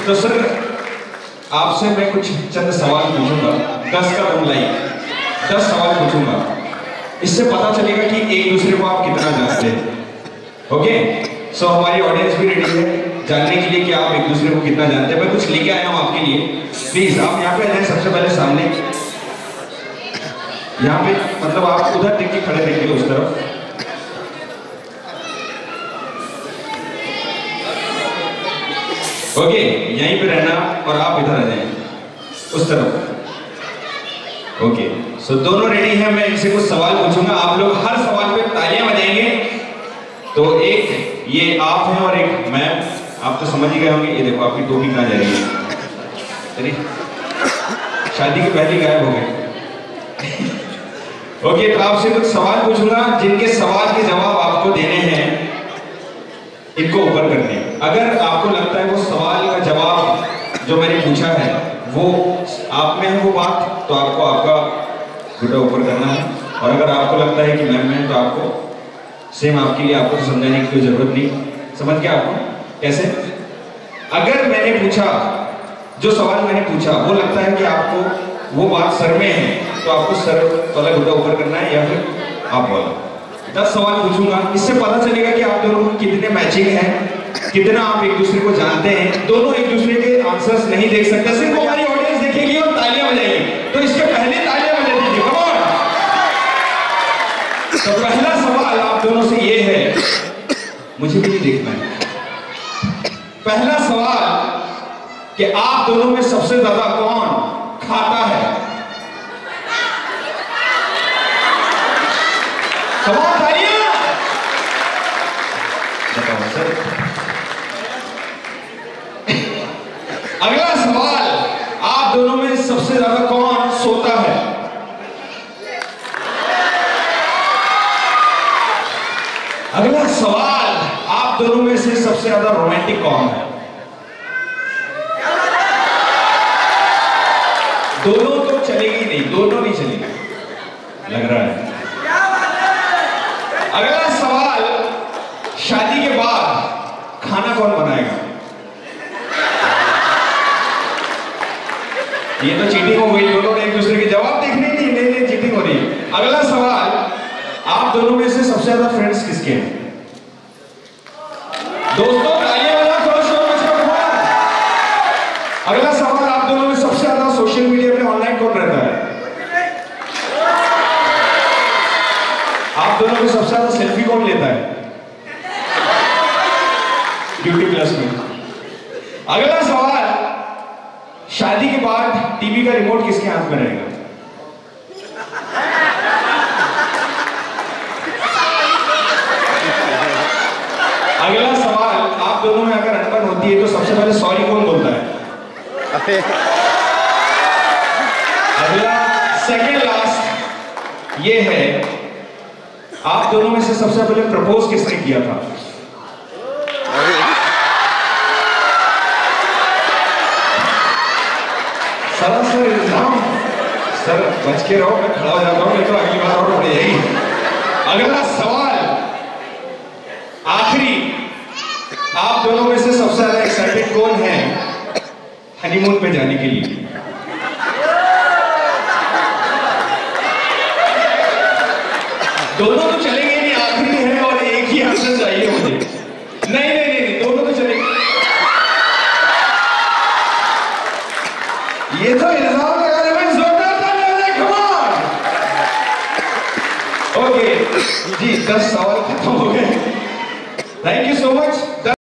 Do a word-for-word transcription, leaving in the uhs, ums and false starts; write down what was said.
तो सर आपसे मैं कुछ चंद सवाल पूछूंगा, दस का दम लाइक दस सवाल पूछूंगा, इससे पता चलेगा कि एक दूसरे को आप कितना जानते हैं। ओके, सो हमारी ऑडियंस भी रेडी है जानने के लिए कि आप एक दूसरे को कितना जानते हैं। मैं कुछ लेके आया हूँ आपके लिए, प्लीज आप यहाँ पे आ जाए सबसे पहले सामने। यहाँ पे मतलब आप उधर देख के खड़े देखिए उस तरफ। ओके, यहीं पे रहना और आप इधर आ जाएं उस तरफ। ओके, सो दोनों रेडी हैं। मैं इनसे कुछ सवाल पूछूंगा, आप लोग हर सवाल पे तालियां बजाएंगे। तो एक ये आप हैं और एक मैं, आप तो समझ ही गए होंगे। ये देखो आपकी टोपी कहाँ जा रही है, चलिए शादी के पहले गायब हो गए। ओके, तो आपसे कुछ सवाल पूछूंगा, जिनके सवाल के जवाब आपको देने हैं इनको ऊपर करने। अगर आपको लगता है वो सवाल का जवाब जो मैंने पूछा है वो आप में है वो बात, तो आपको आपका घुटा ऊपर करना है। और अगर आपको लगता है कि मैम में, तो आपको सेम आपके लिए आपको समझाने की कोई जरूरत नहीं। समझ गया आपको कैसे? अगर मैंने पूछा, जो सवाल मैंने पूछा वो लगता है कि आपको वो बात सर में है, तो आपको सर वाला घुटा ऊपर करना है या फिर आप वाला। दस सवाल पूछूंगा, इससे पता चलेगा कि आप दोनों कितने मैचिंग हैं, कितना आप एक दूसरे को जानते हैं। दोनों एक दूसरे के आंसर्स नहीं देख सकते, सिर्फ हमारी ऑडियंस देखेगी और तालियां बजाएगी। तो इसके पहले तालियां बजा दीजिए, कम ऑन। तो पहला सवाल आप दोनों से ये है, मुझे भी नहीं देखना है। पहला सवाल कि आप दोनों में सबसे ज्यादा कौन खाता है? सवाल तालियां। बताओ सर। अगला सवाल, आप दोनों में सबसे ज्यादा कौन सोता है? अगला सवाल, आप दोनों में से सबसे ज्यादा रोमांटिक कौन है? दोनों तो चलेगी नहीं, दोनों नहीं चलेगी लग रहा है। अगला सवाल, शादी के बाद खाना कौन बनाएगा? ये तो चीटिंग हो गई, दोनों ने एक दूसरे के जवाब देखने नहीं, नहीं नहीं चीटिंग हो रही है। अगला सवाल, आप दोनों में से सबसे ज्यादा फ्रेंड्स किसके हैं? दोस्तों तालियां बजा, थोड़ा शोर मचा दो। अगला सवाल, आप दोनों में सबसे ज्यादा सोशल मीडिया पे ऑनलाइन कौन रहता है? आप दोनों में सबसे ज्यादा सेल्फी कौन लेता है ब्यूटी प्लस में? अगला सवाल, शादी के बाद टीवी का रिमोट किसके हाथ में रहेगा? अगला सवाल, आप दोनों में अगर अनबन होती है तो सबसे पहले सॉरी कौन बोलता है? अगला सेकंड लास्ट ये है, आप दोनों में से सबसे पहले प्रपोज किसने किया था? सर सर इल्जाम, सर बच के रहो, मैं खड़ा हो जाता हूं, नहीं तो अगली बार और बढ़ जाएगी। अगला सवाल, आखिरी, आप दोनों में से सबसे ज्यादा एक्साइटेड कौन है हनीमून पे जाने के लिए? दोनों तो चलेंगे नहीं, आखिरी है और एक ही आंसर चाहिए मुझे। नहीं नहीं नहीं, दोनों तो चलेंगे। ये तो इल्जाम लगाने में जोरदार तालियां बजाएं, कम ऑन। ओके जी, दस सवाल खत्म हो गए। Thank you so much.